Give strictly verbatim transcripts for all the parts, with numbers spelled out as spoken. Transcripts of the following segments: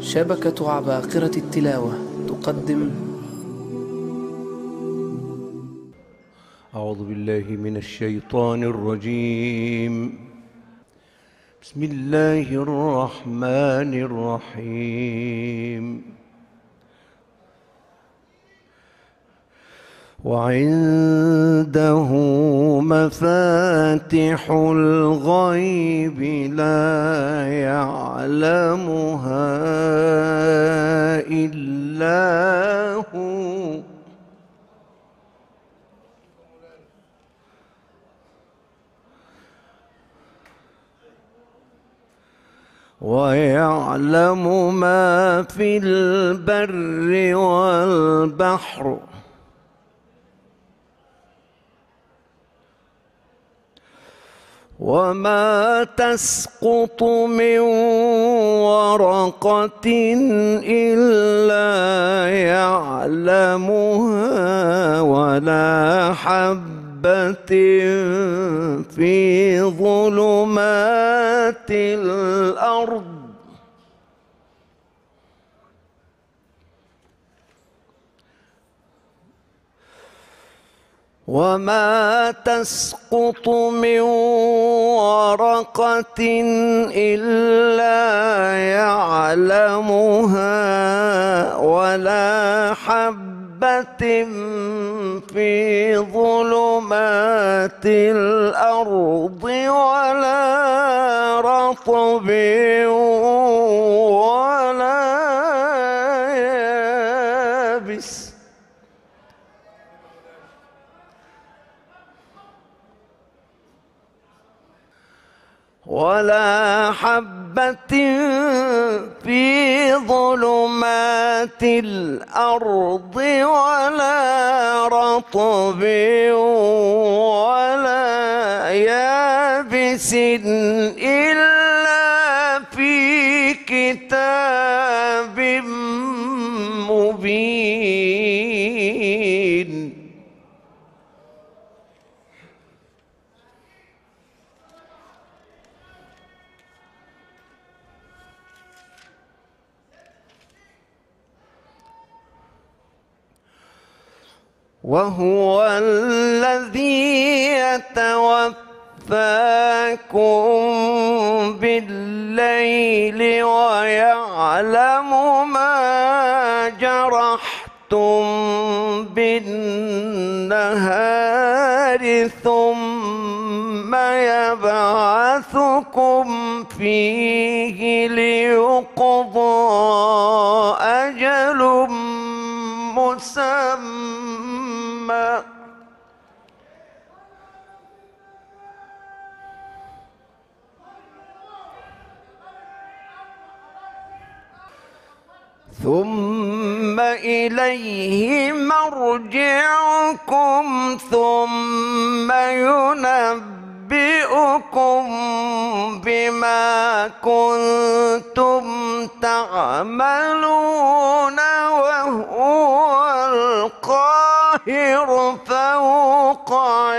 شبكة عباقرة التلاوة تقدم. أعوذ بالله من الشيطان الرجيم. بسم الله الرحمن الرحيم. وعنده مفاتح الغيب لا يعلمها إلا هو ويعلم ما في البر والبحر وما تسقط من ورقة إلا يعلمها ولا حبة في ظلمات الأرض وما تسقط من ورقة إلا يعلمها ولا حبة في ظلمات الأرض ولا رطب ولا يابس ولا حبة في ظلمات الأرض ولا رطب ولا يابس إلا في كتاب مبين. وهو الذي يتوفاكم بالليل ويعلم ما جرحتم بالنهار ثم يبعثكم فيه ليقضى أجل مسمى ثم إليه مرجعكم ثم ينبئكم بما كنتم تعملون وهو القاهر فوق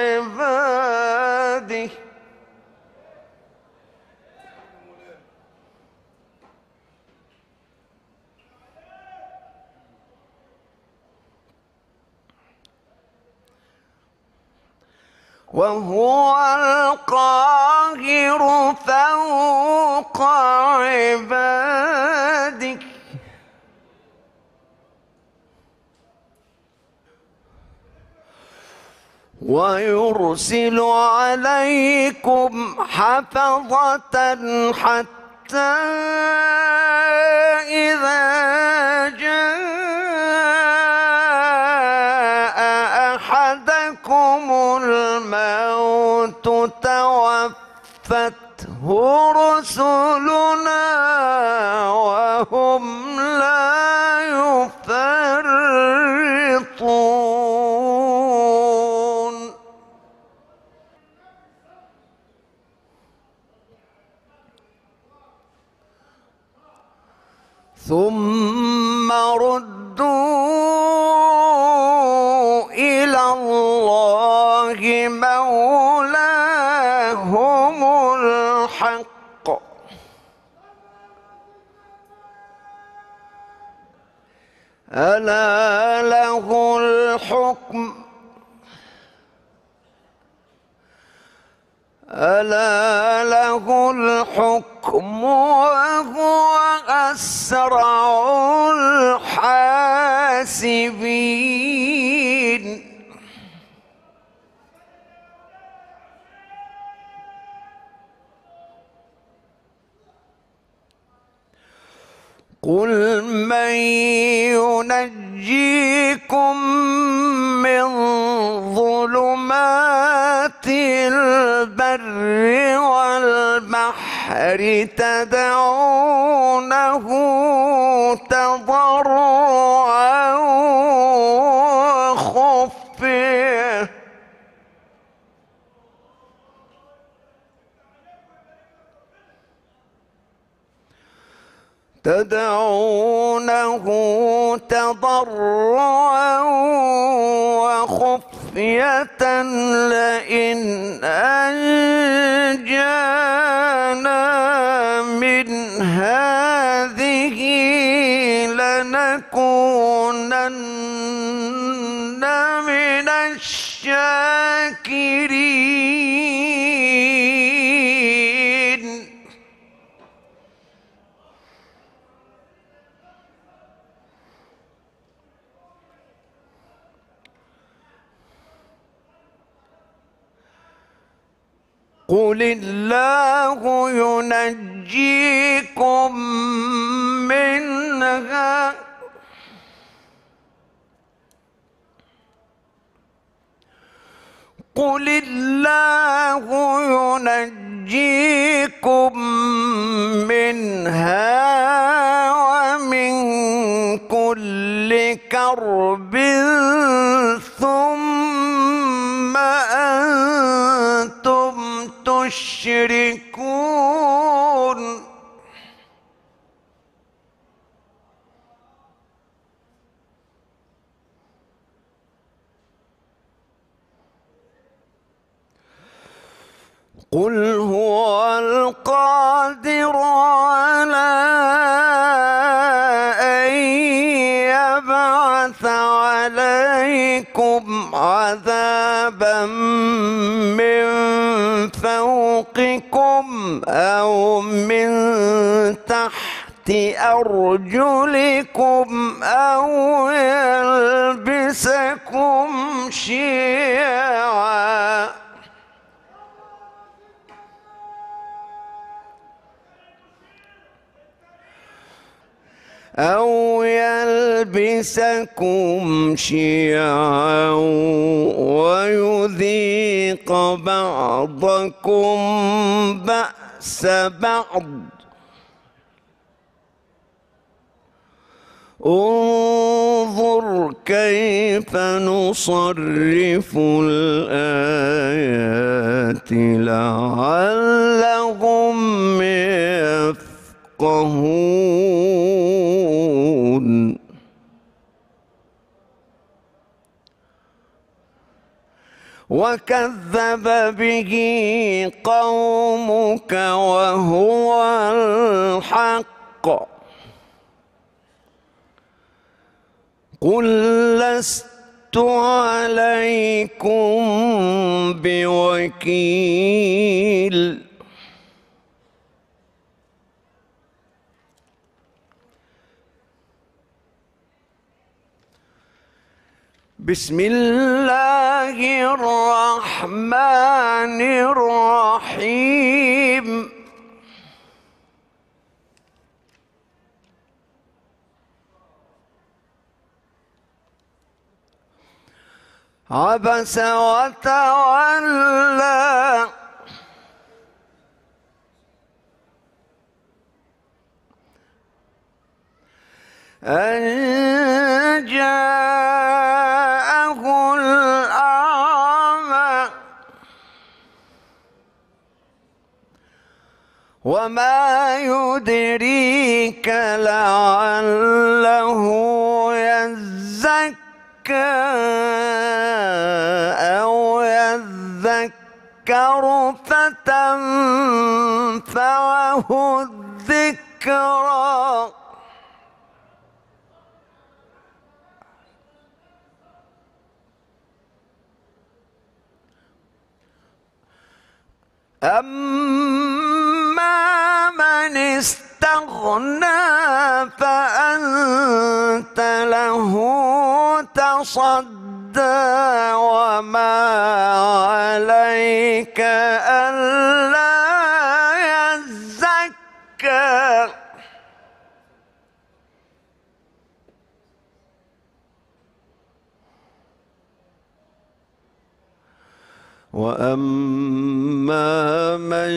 عباده. وهو القاهر فوق عباده ويرسل عليكم حفظة حتى إذا جاء أحدكم الموت توفته رسلنا وهم لا يفرطون. ثم ردوا إلى الله مولاهم الحق ألا له الحكم ألا له الحكم وهو أسرع الحاسبين. قل من ينجيكم من ظلمات البر والبحر تدعونه تضرعا وخفيه تدعونه تضرعا وخفية لئن أنجانا من هذه لنكونن من الشاكرين. قل الله ينجيكم منها قل الله ينجيكم منها ومن كل كرب ثم أنتم تشركون. قل هو القادر على أن يبعث عليكم عذابا من فوقكم أو من تحت أرجلكم أو يلبسكم شيعا أو يلبسكم شيعا ويذيق بعضكم بأس بعض. انظر كيف نصرف الآيات لعلهم يفقهون. وكذب به قومك وهو الحق قل لست عليكم بوكيل. بسم الله الرحمن الرحيم. عبس وتولى أن جاءه الأعمى وما يدريك لعله يزكى أو يذكر فتنفعه الذكرى أما من استغنى فأنت له تصدى وما عليك ألا يزكى وأما من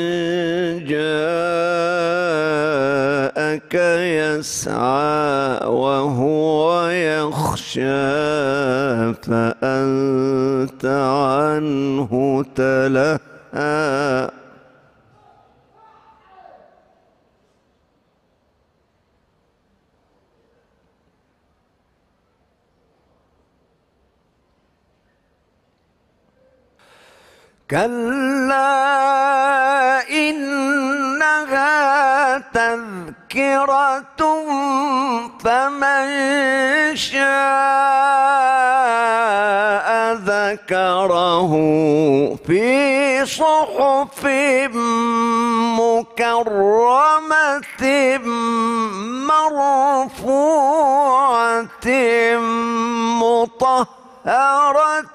جاءك يسعى وهو يخشى فأنت عنه تلهى كلا إنها تذكرة فمن شاء ذكره في صحف مكرمة مرفوعة مطهرة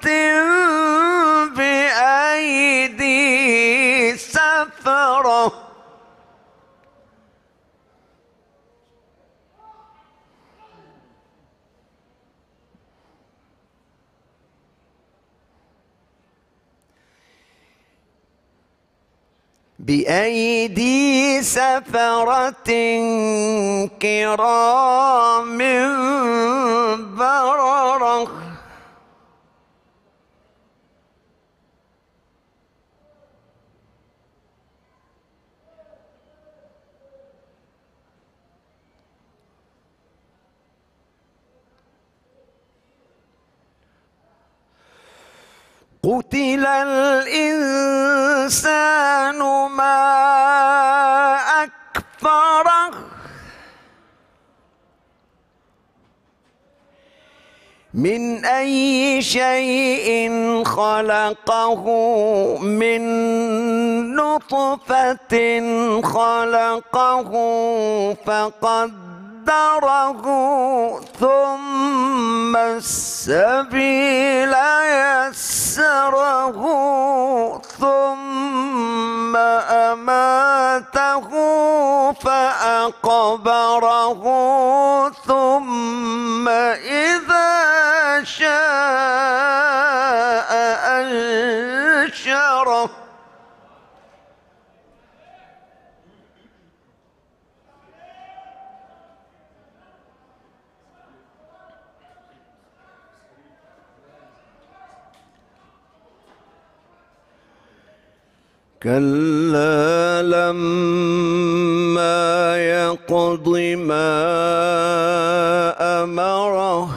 بأيدي سفرة بأيدي سفرة كرام بررة قتل الإنسان ما أكفره من أي شيء خلقه من نطفة خلقه فقدره ثم السبيل يسره ثم أماته فأقبره ثم إذا شاء أنشره كلا لما يقض ما أمره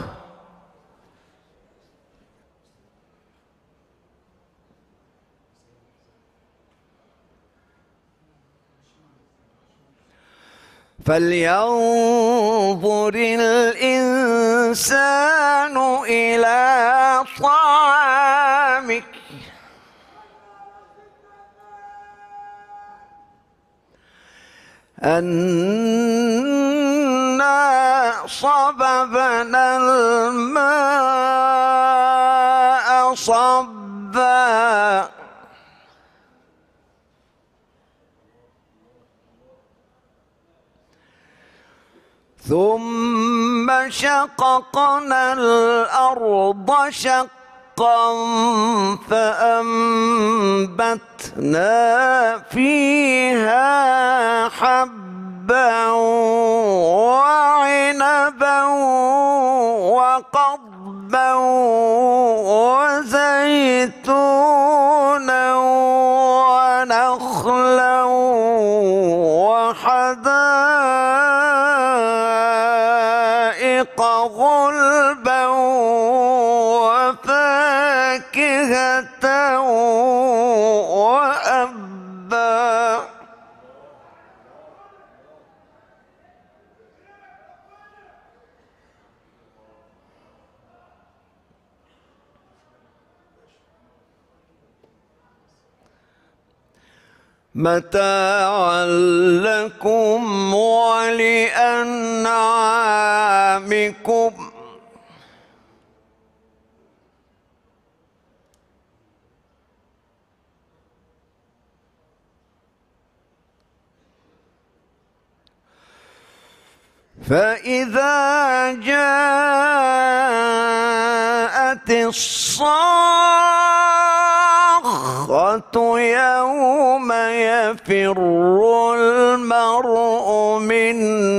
فلينظر الإنسان إلى طعامك أنا صببنا الماء صبا ثم شققنا الأرض شقا فأنبتنا فيها حبا وعنبا وقضبا وزيتونا ونخلا وحدائق غلبا وفاكهة وأبا متاعا لكم ولأنعامكم. فإذا جاءت الصاخة يوم يفر المرء من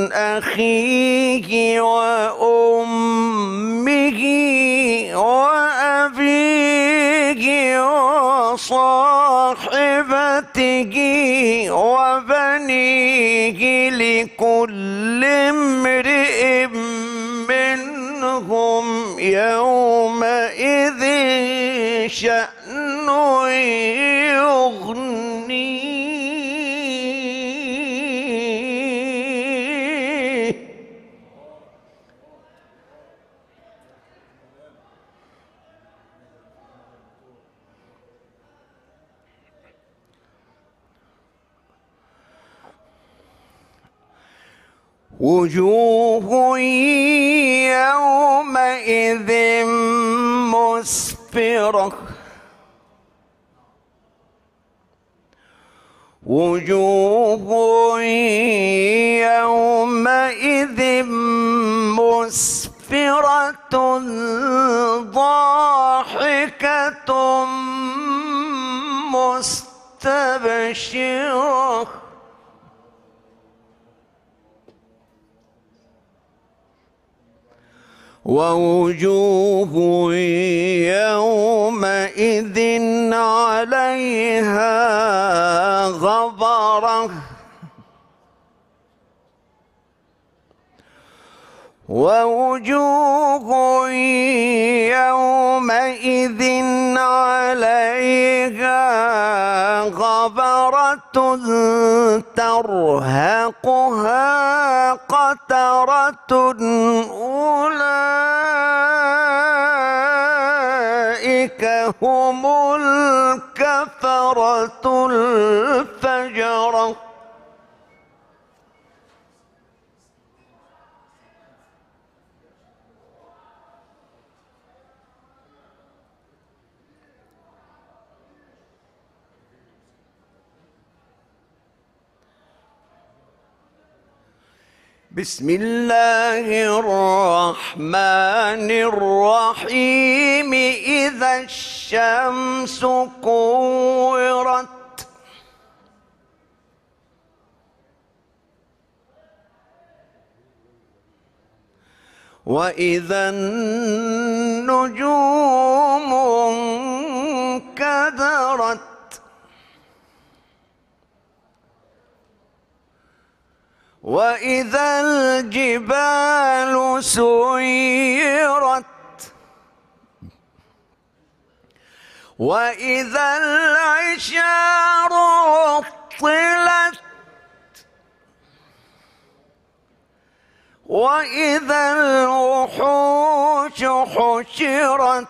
أخيه وأمه وأبيه وصاحبته وبنيه لكل امرئ منهم يومئذ شأن يغنيه. وجوه يومئذ مسفرة وجوه يومئذ مسفرة ضاحكة مستبشرة ووجوه يومئذ عليها غبرة ووجوه يومئذ عليها غبرة ترهقها قترة أولئك هم الكفرة الفجرة. بسم الله الرحمن الرحيم. إذا الشمس كورت وإذا النجوم انكدرت وإذا الجبال سيرت وإذا العشار عطلت وإذا الوحوش حشرت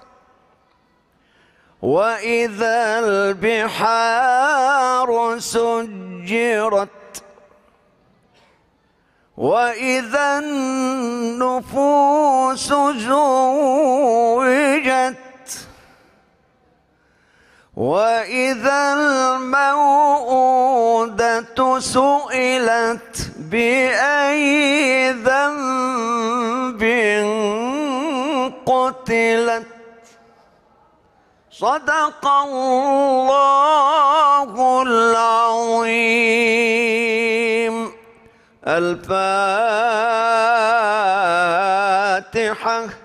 وإذا البحار سجرت وإذا النفوس زوجت وإذا الموءودة سئلت بأي ذنب قتلت. صدق الله العظيم. الفاتحة.